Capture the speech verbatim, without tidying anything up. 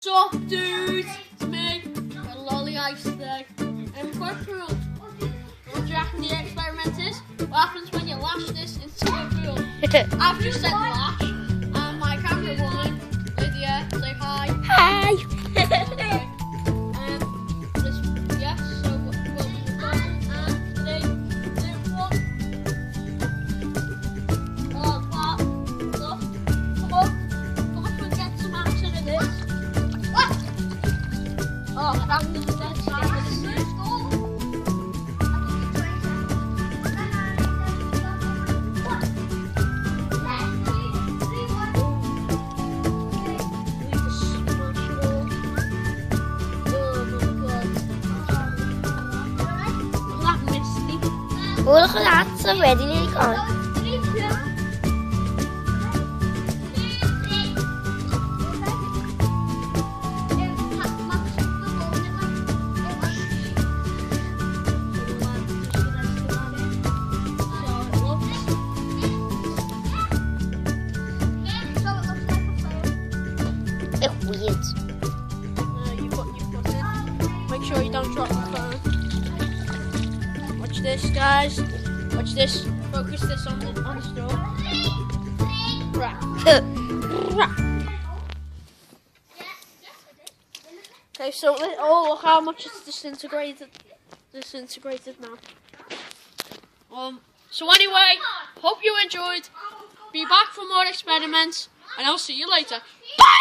What's up, dudes? It's me, a lolly ice thing. And we've got a pool. What do you reckon the experiment is? What happens when you lash this into the pool? I've just said lash, and my camera woman, Lydia, say hi. Hi. Okay. Um, this, yes, so we'll be recording, and three, two, one. Oh, what? Look, come on, come up and get some action of this. What? Oh, that was the dead side of the circle. Oh, look at that, it's already nearly gone. It's weird. Uh, you put, you put it. Make sure you don't drop the phone. Watch this, guys. Watch this. Focus this on the, on the store. Right. Right. Okay, so let- oh, look how much it's disintegrated. Disintegrated now. Um. So anyway, hope you enjoyed. Be back for more experiments, and I'll see you later. Bye.